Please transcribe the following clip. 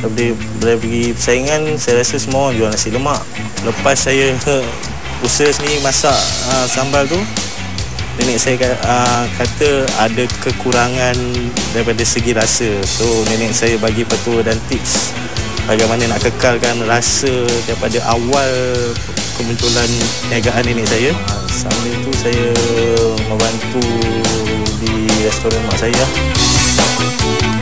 Dari pergi persaingan, saya rasa semua orang jual nasi lemak. Lepas saya usaha sendiri masak sambal tu, nenek saya kata ada kekurangan daripada segi rasa. So nenek saya bagi petua dan tips bagaimana nak kekalkan rasa daripada awal kemunculan perniagaan nenek saya. Sambil tu saya membantu di restoran mak saya.